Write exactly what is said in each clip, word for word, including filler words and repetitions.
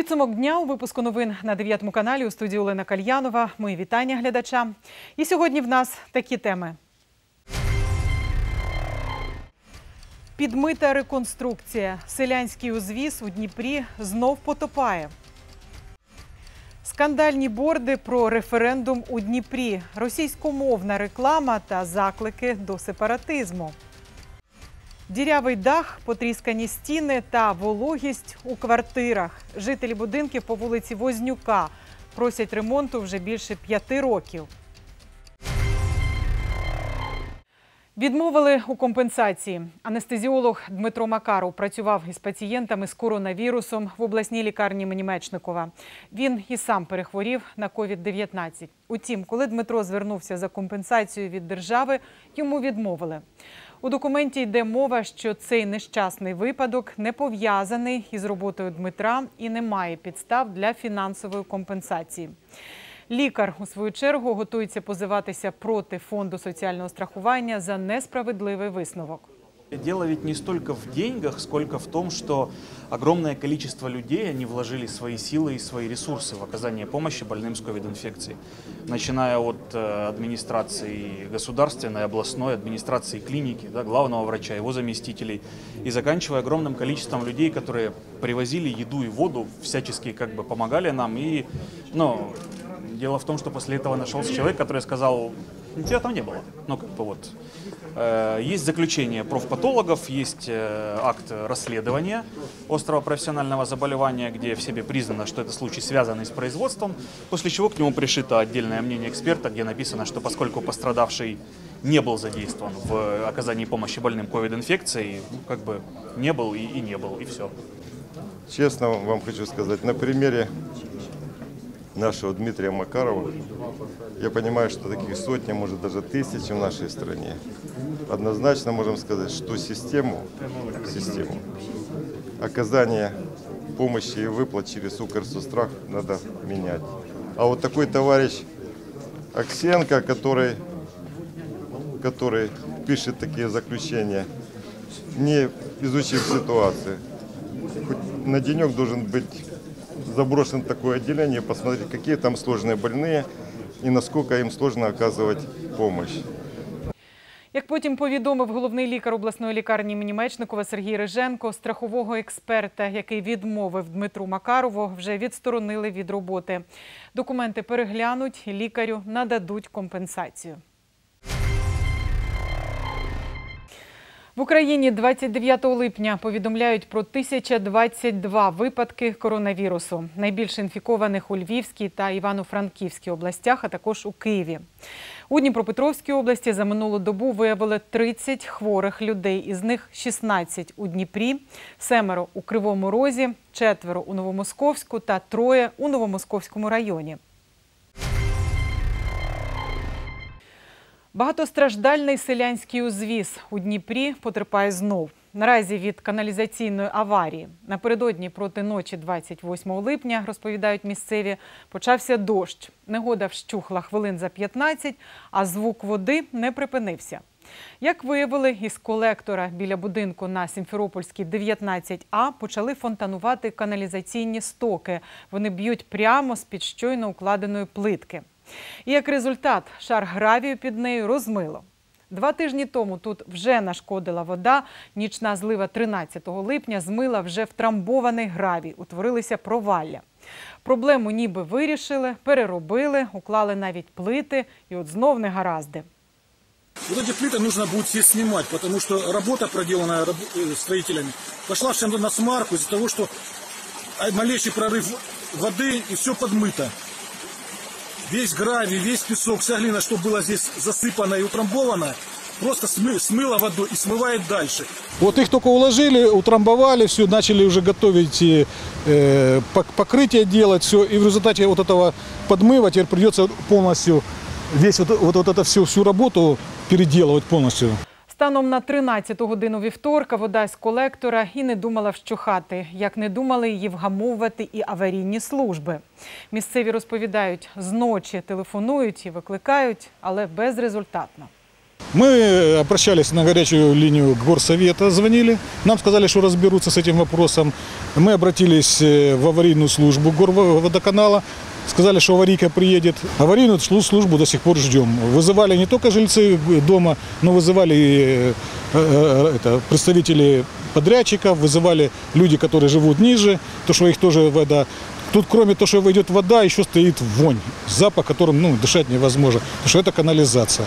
Підсумок дня у випуску новин на дев'ятому каналі у студії Олена Кальянова. Мої вітання глядачам. І сьогодні в нас такі теми. Підмита реконструкція. Селянський узвіз у Дніпрі знов потопає. Скандальні борди про референдум у Дніпрі. Російськомовна реклама та заклики до сепаратизму. Дірявий дах, потріскані стіни та вологість у квартирах. Жителі будинків по вулиці Вознюка просять ремонту вже більше п'яти років. Відмовили у компенсації. Анестезіолог Дмитро Макаров працював із пацієнтами з коронавірусом в обласній лікарні імені Мечникова. Він і сам перехворів на ковід дев'ятнадцять. Утім, коли Дмитро звернувся за компенсацією від держави, йому відмовили. У документі йде мова, що цей нещасний випадок не пов'язаний із роботою Дмитра і не має підстав для фінансової компенсації. Лікар, у свою чергу, готується позиватися проти фонду соціального страхування за несправедливий висновок. Дело ведь не столько в деньгах, сколько в том, что огромное количество людей, они вложили свои силы и свои ресурсы в оказание помощи больным с ковид-инфекцией. Начиная от администрации государственной, областной, администрации клиники, да, главного врача, его заместителей, и заканчивая огромным количеством людей, которые привозили еду и воду, всячески как бы помогали нам. И, ну, дело в том, что после этого нашелся человек, который сказал: ничего там не было. Ну, как бы вот. Есть заключение профпатологов, есть акт расследования острого профессионального заболевания, где в себе признано, что это случай, связанный с производством, после чего к нему пришито отдельное мнение эксперта, где написано, что поскольку пострадавший не был задействован в оказании помощи больным ковид-инфекцией, ну, как бы не был и, и не был, и все. Честно вам хочу сказать, на примере нашего Дмитрия Макарова, я понимаю, что таких сотни, может даже тысячи в нашей стране. Однозначно можем сказать, что систему, систему оказания помощи и выплат через Укрсоцстрах надо менять. А вот такой товарищ Аксенко, который, который пишет такие заключения, не изучив ситуацию, хоть на денек должен быть заброшен такое отделение, посмотреть, какие там сложные больные и насколько им сложно оказывать помощь. Як потім повідомив головний лікар обласної лікарні імені Мечникова Сергій Риженко, страхового експерта, який відмовив Дмитру Макарову, вже відсторонили від роботи. Документи переглянуть, лікарю нададуть компенсацію. В Україні двадцять дев'ятого липня повідомляють про тисячу двадцять два випадки коронавірусу. Найбільше інфікованих у Львівській та Івано-Франківській областях, а також у Києві. У Дніпропетровській області за минулу добу виявили тридцять хворих людей, із них шістнадцять у Дніпрі, семеро у Кривому Розі, четверо у Новомосковську та троє у Новомосковському районі. Багатостраждальний селянський узвіз у Дніпрі потерпає знов. Наразі від каналізаційної аварії. Напередодні проти ночі двадцять восьмого липня, розповідають місцеві, почався дощ. Негода вщухла хвилин за п'ятнадцять, а звук води не припинився. Як виявили, із колектора біля будинку на Сімферопольській дев'ятнадцять А почали фонтанувати каналізаційні стоки. Вони б'ють прямо з-під щойно укладеної плитки. І як результат, шар гравію під нею розмило. Два тижні тому тут вже нашкодила вода. Нічна злива тринадцятого липня змила вже втрамбований гравій. Утворилися провалля. Проблему ніби вирішили, переробили, уклали навіть плити. І от знов негаразди. Вот эти плиты нужно будет все снимать, потому что работа, проделанная строителями, пошла всем на смарку из-за того, что малейший прорыв воды и все подмыто. Весь гравий, весь песок, вся глина, что было здесь засыпано и утрамбовано, просто смы, смыло водой и смывает дальше. Вот их только уложили, утрамбовали, все, начали уже готовить э, покрытие делать, все. И в результате вот этого подмыва теперь придется полностью весь вот, вот, вот это всю, всю работу переделывать полностью. Станом на тринадцяту годину вівторка вода з колектора і не думала вщухати. Як не думали її вгамовувати і аварійні служби. Місцеві розповідають, зночі телефонують і викликають, але безрезультатно. Мы обращались на горячую линию горсовета, звонили. Нам сказали, что разберутся с этим вопросом. Мы обратились в аварийную службу горводоканала. Сказали, что аварийка приедет. Аварийную службу до сих пор ждем. Вызывали не только жильцы дома, но вызывали и это, представители подрядчиков, вызывали люди, которые живут ниже, то, что их тоже вода. Тут кроме того, что идет вода, еще стоит вонь, запах, которым ну, дышать невозможно, потому что это канализация.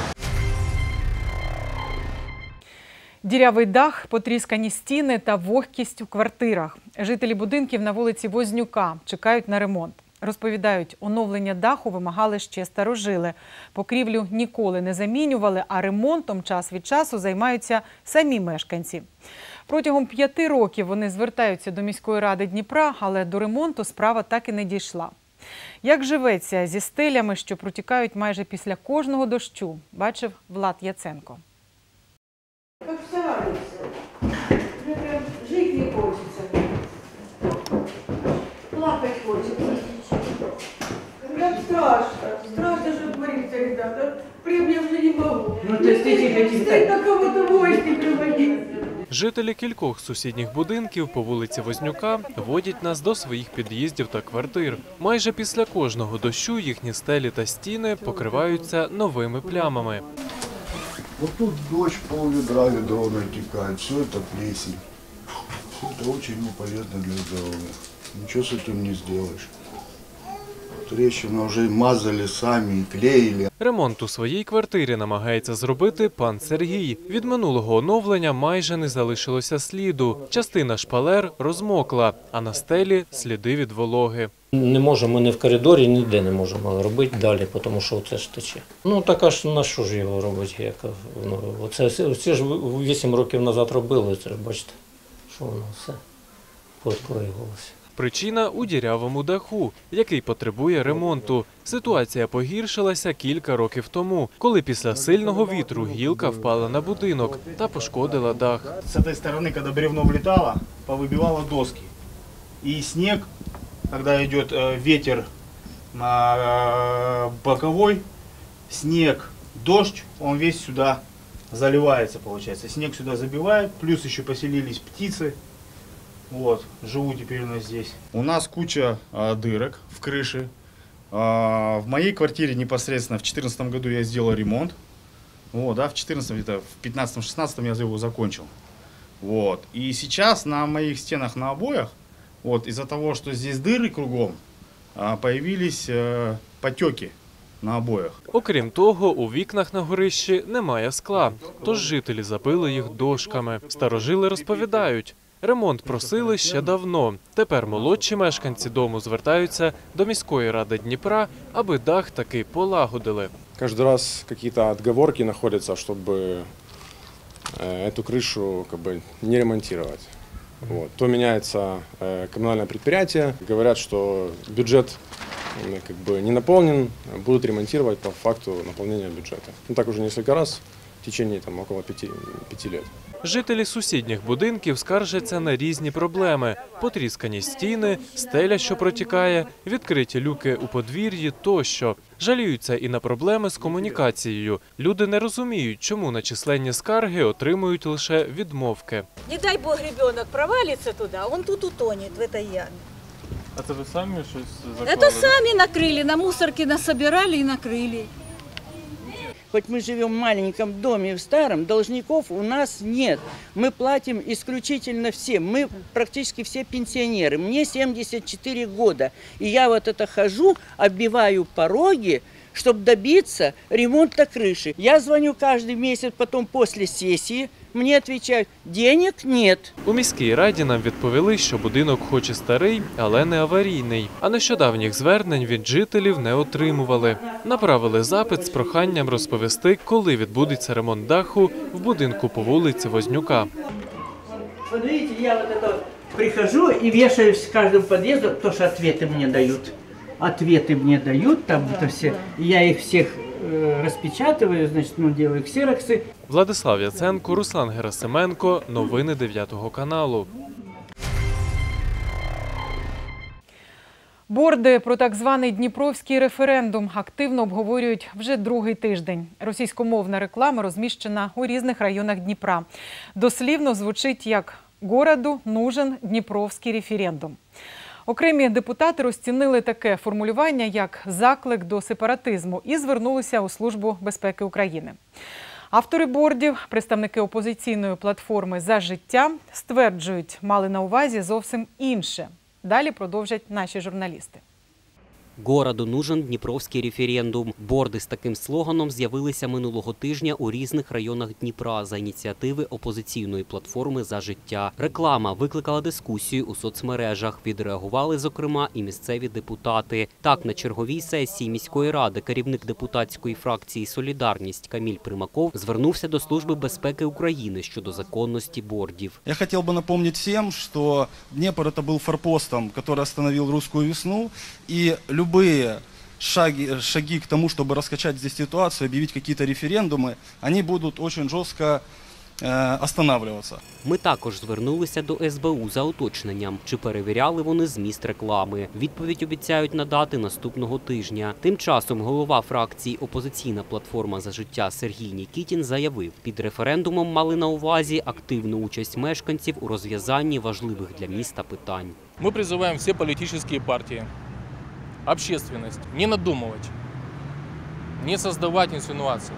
Дірявий дах, потріскані стіни та вогкість у квартирах. Жителі будинків на вулиці Вознюка чекають на ремонт. Розповідають, оновлення даху вимагали ще старожили. Покрівлю ніколи не замінювали, а ремонтом час від часу займаються самі мешканці. Протягом п'яти років вони звертаються до міської ради Дніпра, але до ремонту справа так і не дійшла. Як живеться зі стелями, що протікають майже після кожного дощу, бачив Влад Яценко. Как стараются. Мне прям жить не хочется. Плакать хочется. Как страшно. Страшно, что творится, ребята. Прям я уже не могу. Ну, то есть ты стыдно кого-то в гости приводить. Жителі кількох сусідніх будинків по вулиці Вознюка водять нас до своїх під'їздів та квартир. Майже після кожного дощу їхні стелі та стіни покриваються новими плямами. Вот тут дождь, пол ведра ведро натекает, все это плесень. Все это очень не полезно для здоровья. Ничего с этим не сделаешь. Трещины уже мазали сами, клеили. Ремонт у своїй квартирі намагається зробити пан Сергій. Від минулого оновлення майже не залишилося сліду. Частина шпалер розмокла, а на стелі сліди від вологи. Не можемо ні в коридорі, ніде не можемо робити далі, тому що це ж тече. Ну так а ж на що ж його робити? Як, ну, оце, оце ж вісім років назад робили, це ж бачите, що воно все подклеювалося. Причина у дірявому даху, який потребує ремонту. Ситуація погіршилася кілька років тому, коли після сильного вітру гілка впала на будинок та пошкодила дах. С этой стороны, когда бревно влетало, повыбивало доски. И снег, когда идет ветер боковой, снег, дождь, он весь сюда заливается, получается. Снег сюда забивает, плюс еще поселились птицы. Вот, живу теперь у нас здесь. У нас куча а, дырок в крыше. А, в моей квартире непосредственно в две тысячи четырнадцатом году я сделал ремонт. Вот, да, в четырнадцатом, где-то в пятнадцатом-шестнадцатом я его закончил. Вот. И сейчас на моих стенах на обоях, вот, из-за того, что здесь дыры кругом, а, появились а, потеки на обоях. Окрім того, у вікнах на горищі немає скла, тож жителі забили їх дошками. Старожили розповідають, ремонт просили ще давно. Тепер молодші мешканці дому звертаються до міської ради Дніпра, аби дах таки полагодили. Каждый раз какие-то отговорки находятся, чтобы эту крышу как бы не ремонтировать. Вот. То меняется коммунальное предприятие, говорят, что бюджет как бы не наполнен, будут ремонтировать по факту наполнения бюджета. Ну, так уже несколько раз в течение там, около пяти, пяти лет. Жителі сусідніх будинків скаржаться на різні проблеми – потріскані стіни, стеля, що протікає, відкриті люки у подвір'ї тощо. Жаліються і на проблеми з комунікацією. Люди не розуміють, чому на численні скарги отримують лише відмовки. Не дай бог ребенок провалится туда, он тут утонет в этой яме. А це ви самі щось заклали? Это сами накрыли, на мусорке насобирали и накрыли. Хоть мы живем в маленьком доме, в старом, должников у нас нет. Мы платим исключительно всем. Мы практически все пенсионеры. Мне семьдесят четыре года. И я вот это хожу, оббиваю пороги, чтобы добиться ремонта крыши. Я звоню каждый месяц, потом после сессии. Мені відповідають, денег нет. У міській раді нам відповіли, що будинок хоч і старий, але не аварійний. А нещодавніх звернень від жителів не отримували. Направили запит з проханням розповісти, коли відбудеться ремонт даху в будинку по вулиці Вознюка. Смотрите, я вот это прихожу и вешаюсь в каждом подъезде, потому что ответы мне дают. Ответы мне дают, там это все. Я их всех розпечатую, значить, ну, делаю ксерокси. Владислав Яценко, Руслан Герасименко. Новини дев'ятого каналу. Борди про так званий Дніпровський референдум активно обговорюють вже другий тиждень. Російськомовна реклама розміщена у різних районах Дніпра. Дослівно звучить як «Городу нужен Дніпровський референдум». Окремі депутати розцінили таке формулювання як заклик до сепаратизму і звернулися у Службу безпеки України. Автори бордів, представники опозиційної платформи «За життя» стверджують, мали на увазі зовсім інше. Далі продовжать наші журналісти. «Городу нужен Дніпровський референдум». Борди з таким слоганом з'явилися минулого тижня у різних районах Дніпра за ініціативи опозиційної платформи «За життя». Реклама викликала дискусію у соцмережах. Відреагували, зокрема, і місцеві депутати. Так, на черговій сесії міської ради керівник депутатської фракції «Солідарність» Каміль Примаков звернувся до Служби безпеки України щодо законності бордів. Я хотів би напомнити всім, що Дніпро – це був форпостом, який остановив русскую весну, і любые шаги, шаги к тому, чтобы раскачать здесь ситуацию, объявить какие-то референдумы, они будут очень жестко э, останавливаться. Ми також звернулися до ес бе у за уточненням, чи перевіряли вони зміст реклами. Відповідь обіцяють надати наступного тижня. Тим часом голова фракції «Опозиційна платформа «За життя» Сергій Нікітін заявив, під референдумом мали на увазі активну участь мешканців у розв'язанні важливих для міста питань. Ми призиваємо всі політичні партії, общественность, не надумывать, не создавать инсинуации.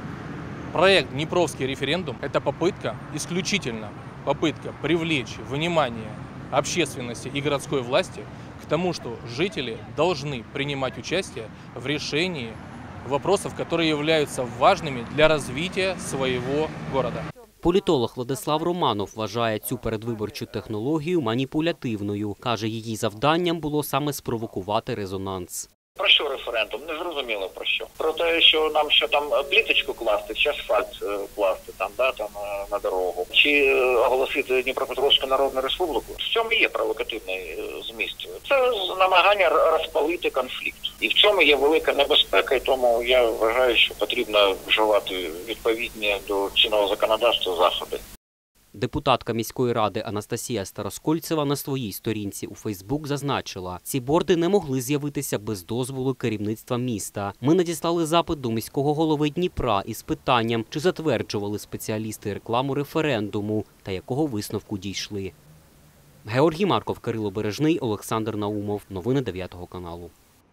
Проект «Днепровский референдум» – это попытка, исключительно попытка привлечь внимание общественности и городской власти к тому, что жители должны принимать участие в решении вопросов, которые являются важными для развития своего города. Політолог Владислав Романов вважає цю передвиборчу технологію маніпулятивною. Каже, її завданням було саме спровокувати резонанс. Про що референдум? Не зрозуміло про що. Про те, що нам що там пліточку класти, чи асфальт класти там, да, там на дорогу, чи оголосити Дніпропетровську Народну Республіку. В цьому є провокативний зміст. Це намагання розпалити конфлікт. І в цьому є велика небезпека, і тому я вважаю, що потрібно вживати відповідні до чинного законодавства заходи. Депутатка міської ради Анастасія Староскольцева на своїй сторінці у Фейсбук зазначила, ці борди не могли з'явитися без дозволу керівництва міста. Ми надіслали запит до міського голови Дніпра із питанням, чи затверджували спеціалісти рекламу референдуму та якого висновку дійшли. Георгій Марков, Кирило Бережний, Олександр Наумов. Новини дев'ятого каналу.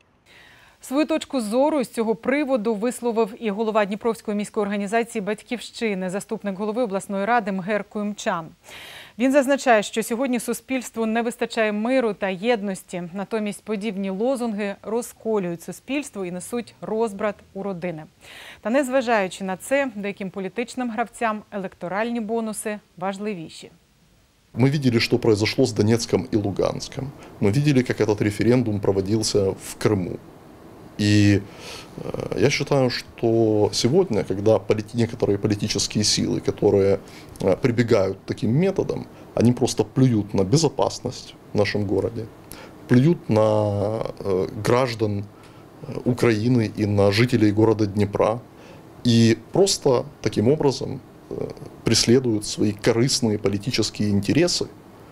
Свою точку зору з цього приводу висловив і голова Дніпровської міської організації «Батьківщини», заступник голови обласної ради Мгер Куймчан. Він зазначає, що сьогодні суспільству не вистачає миру та єдності. Натомість подібні лозунги розколюють суспільство і несуть розбрат у родини. Та незважаючи на це, деяким політичним гравцям електоральні бонуси важливіші. Мы видели, что произошло с Донецком и Луганском. Мы видели, как этот референдум проводился в Крыму. И э, я считаю, что сегодня, когда полит... некоторые политические силы, которые э, прибегают к таким методам, они просто плюют на безопасность в нашем городе, плюют на э, граждан Украины и на жителей города Днепра, и просто таким образом э, преследуют свои корыстные политические интересы,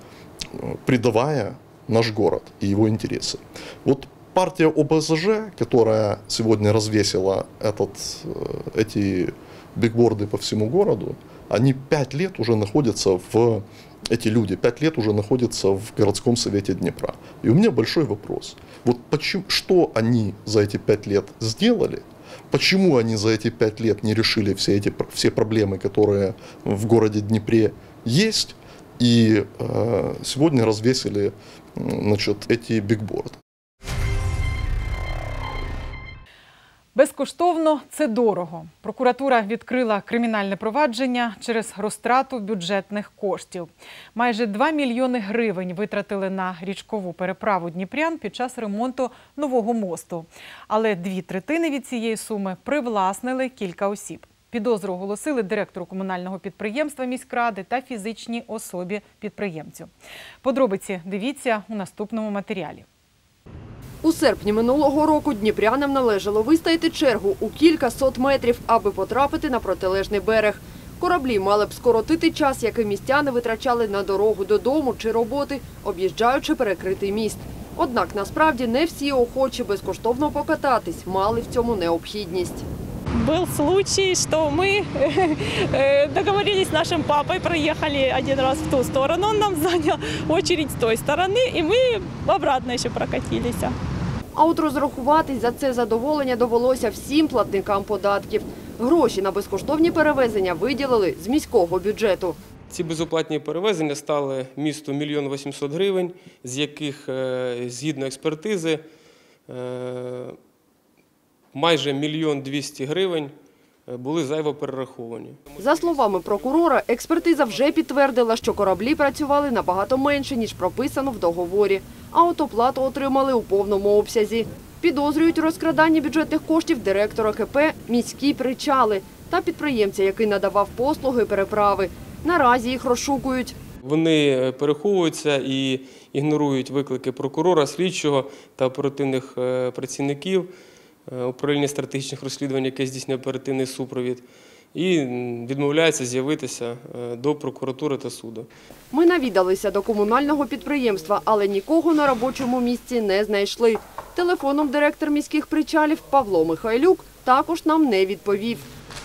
э, предавая наш город и его интересы. Вот партия о бэ зэ жэ, которая сегодня развесила этот, эти бигборды по всему городу, они пять лет уже находятся в, эти люди пять лет уже находятся в городском совете Днепра. И у меня большой вопрос. Вот почему, что они за эти пять лет сделали? Почему они за эти пять лет не решили все эти все проблемы, которые в городе Днепре есть, и э, сегодня развесили, значит, эти бигборды? Безкоштовно – це дорого. Прокуратура відкрила кримінальне провадження через розтрату бюджетних коштів. Майже два мільйони гривень витратили на річкову переправу дніпрян під час ремонту нового мосту. Але дві третини від цієї суми привласнили кілька осіб. Підозру оголосили директору комунального підприємства міськради та фізичній особі підприємцю. Подробиці дивіться у наступному матеріалі. У серпні минулого року дніпрянам належало вистояти чергу у кілька сот метрів, аби потрапити на протилежний берег. Кораблі мали б скоротити час, який містяни витрачали на дорогу додому чи роботи, об'їжджаючи перекритий міст. Однак насправді не всі охочі безкоштовно покататись мали в цьому необхідність. Был случай, что мы договорились с нашим папой, проехали один раз в ту сторону, он нам занял очередь с той стороны, и мы обратно еще прокатились. А от розрахуватись за це задоволення довелося всім платникам податків. Гроші на безкоштовні перевезення виділили з міського бюджету. Ці безоплатні перевезення стали місту мільйон вісімсот гривень, з яких, згідно експертизи, майже мільйон двісті гривень були зайво перераховані. За словами прокурора, експертиза вже підтвердила, що кораблі працювали набагато менше, ніж прописано в договорі, а от оплату отримали у повному обсязі. Підозрюють у розкраданні бюджетних коштів директора КП «Міські причали» та підприємця, який надавав послуги переправи. Наразі їх розшукують. Вони переховуються і ігнорують виклики прокурора, слідчого та оперативних працівників управління стратегічних розслідувань, яке здійснює оперативний супровід, і відмовляються з'явитися до прокуратури та суду. Ми навідалися до комунального підприємства, але нікого на робочому місці не знайшли. Телефоном директор міських причалів Павло Михайлюк також нам не відповів.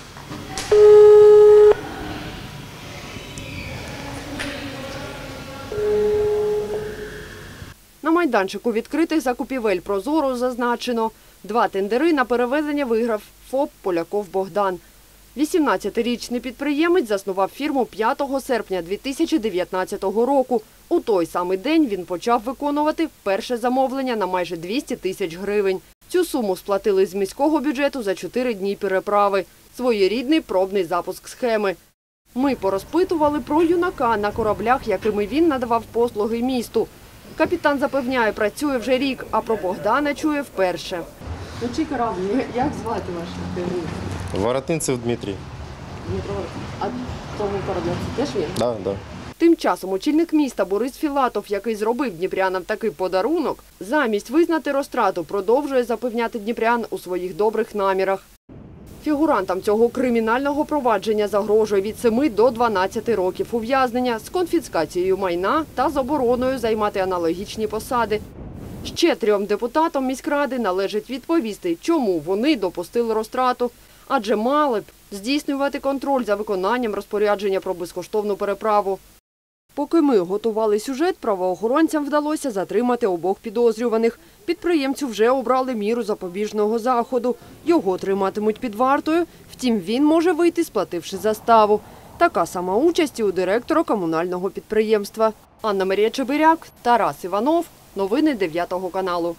На майданчику відкритих закупівель «Прозоро» зазначено, два тендери на перевезення виграв ФОП «Поляков Богдан». вісімнадцятирічний підприємець заснував фірму п'ятого серпня дві тисячі дев'ятнадцятого року. У той самий день він почав виконувати перше замовлення на майже двісті тисяч гривень. Цю суму сплатили з міського бюджету за чотири дні переправи. Своєрідний пробний запуск схеми. Ми порозпитували про юнака на кораблях, якими він надавав послуги місту. Капітан запевняє, працює вже рік, а про Богдана чує вперше. Ну, чий корабль? Як звати ваш керівник? Воротинцев Дмитрий. Дмитро, а тому кораблю це теж він? Да, да. Тим часом очільник міста Борис Філатов, який зробив дніпрянам такий подарунок, замість визнати розтрату, продовжує запевняти дніпрян у своїх добрих намірах. Фігурантам цього кримінального провадження загрожує від семи до дванадцяти років ув'язнення з конфіскацією майна та забороною займати аналогічні посади. Ще трьом депутатам міськради належить відповісти, чому вони допустили розтрату, адже мали б здійснювати контроль за виконанням розпорядження про безкоштовну переправу. Поки ми готували сюжет, правоохоронцям вдалося затримати обох підозрюваних. Підприємцю вже обрали міру запобіжного заходу. Його триматимуть під вартою, втім він може вийти, сплативши заставу. Така сама участь і у директора комунального підприємства. Анна-Марія Чебиряк, Тарас Іванов. Новини дев'ятого каналу.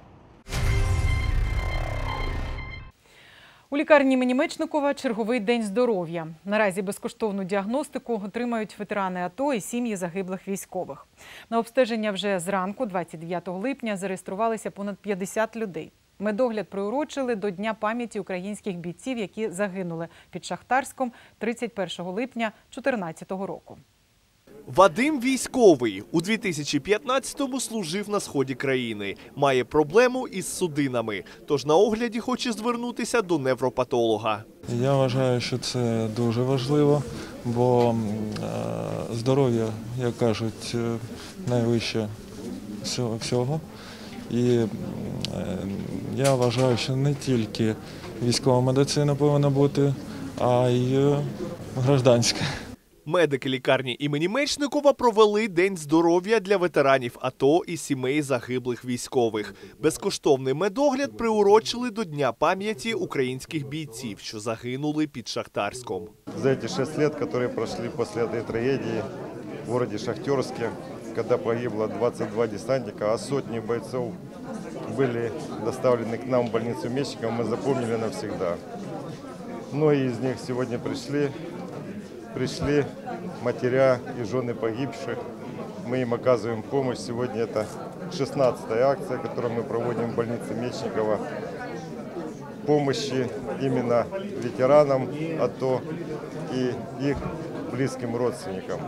У лікарні імені Мечникова черговий день здоров'я. Наразі безкоштовну діагностику отримають ветерани АТО і сім'ї загиблих військових. На обстеження вже зранку, двадцять дев'ятого липня, зареєструвалися понад п'ятдесят людей. Медогляд приурочили до Дня пам'яті українських бійців, які загинули під Шахтарськом тридцять першого липня дві тисячі чотирнадцятого року. Вадим військовий. У дві тисячі п'ятнадцятому служив на сході країни. Має проблему із судинами. Тож на огляді хоче звернутися до невропатолога. Я вважаю, що це дуже важливо, бо здоров'я, як кажуть, найвище всього. І я вважаю, що не тільки військова медицина повинна бути, а й гражданська. Медики лікарні імені Мечникова провели День здоров'я для ветеранів АТО і сімей загиблих військових. Безкоштовний медогляд приурочили до Дня пам'яті українських бійців, що загинули під Шахтарськом. За ці шість років, які пройшли після цієї трагедії в місті Шахтерське, коли погибло двадцять два десантника, а сотні бойців були доставлені к нам в больницю Мечникова, ми запам'ятали навсегда. Многие из них сьогодні прийшли. Пришли матеря и жены погибших. Мы им оказываем помощь. Сегодня это шестнадцатая акция, которую мы проводим в больнице Мечникова. Помощи именно ветеранам АТО и их близким родственникам.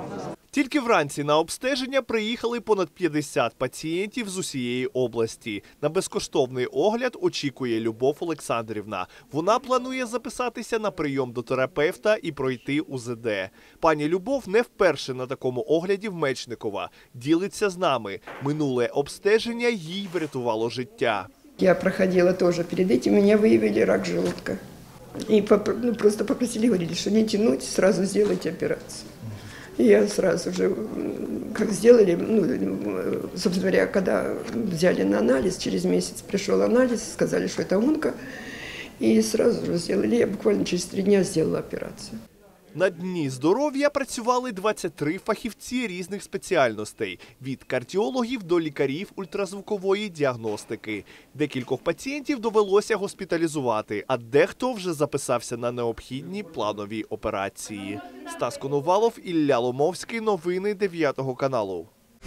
Тільки вранці на обстеження приїхали понад п'ятдесят пацієнтів з усієї області. На безкоштовний огляд очікує Любов Олександрівна. Вона планує записатися на прийом до терапевта і пройти У З Д. Пані Любов не вперше на такому огляді в Мечникова. Ділиться з нами. Минуле обстеження їй врятувало життя. Я проходила тоже перед этим, меня выявили рак желудка. И ну, просто попросили, говорили, что не тянуть, сразу сделайте операцию. И я сразу же, как сделали, ну, собственно говоря, когда взяли на анализ, через месяц пришел анализ, сказали, что это онко, и сразу же сделали, я буквально через три дня сделала операцию. На Дні здоров'я працювали двадцять три фахівці різних спеціальностей – від кардіологів до лікарів ультразвукової діагностики. Декількох пацієнтів довелося госпіталізувати, а дехто вже записався на необхідні планові операції. Стас Коновалов, Ілля Ломовський. Новини дев'ятого каналу.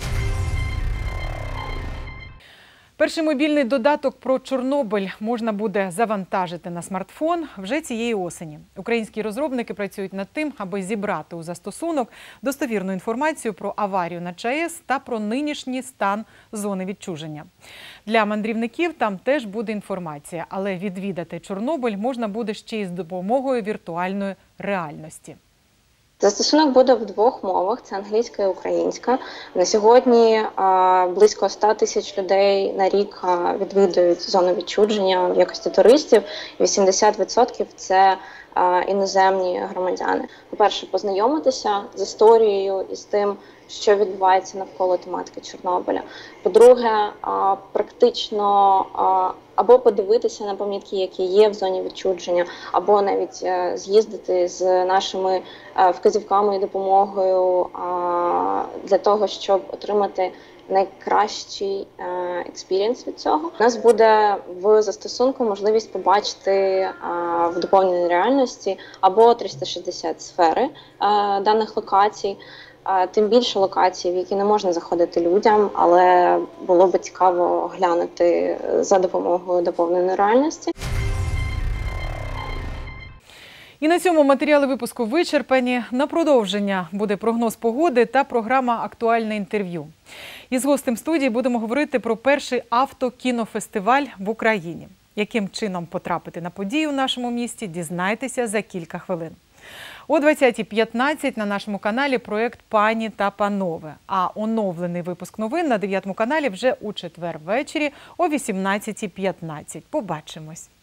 Перший мобільний додаток про Чорнобиль можна буде завантажити на смартфон вже цієї осені. Українські розробники працюють над тим, аби зібрати у застосунок достовірну інформацію про аварію на ЧАЕС та про нинішній стан зони відчуження. Для мандрівників там теж буде інформація, але відвідати Чорнобиль можна буде ще й з допомогою віртуальної реальності. Застосунок буде в двох мовах – це англійська і українська. На сьогодні близько ста тисяч людей на рік відвідують зону відчуження в якості туристів. вісімдесят відсотків – це іноземні громадяни. По-перше, познайомитися з історією і з тим, що відбувається навколо тематики Чорнобиля. По-друге, практично або подивитися на пам'ятки, які є в зоні відчуження, або навіть з'їздити з нашими вказівками і допомогою для того, щоб отримати найкращий експірієнс від цього. У нас буде в застосунку можливість побачити в доповненій реальності або триста шістдесят сфери даних локацій, тим більше локацій, в які не можна заходити людям, але було б цікаво оглянути за допомогою доповненої реальності. І на цьому матеріали випуску вичерпані. На продовження буде прогноз погоди та програма «Актуальне інтерв'ю». Із гостем студії будемо говорити про перший автокінофестиваль в Україні. Яким чином потрапити на подію в нашому місті, дізнайтеся за кілька хвилин. О двадцятій п'ятнадцять на нашому каналі проєкт «Пані та панове», а оновлений випуск новин на дев'ятому каналі вже у четвер ввечері о вісімнадцятій п'ятнадцять. Побачимось!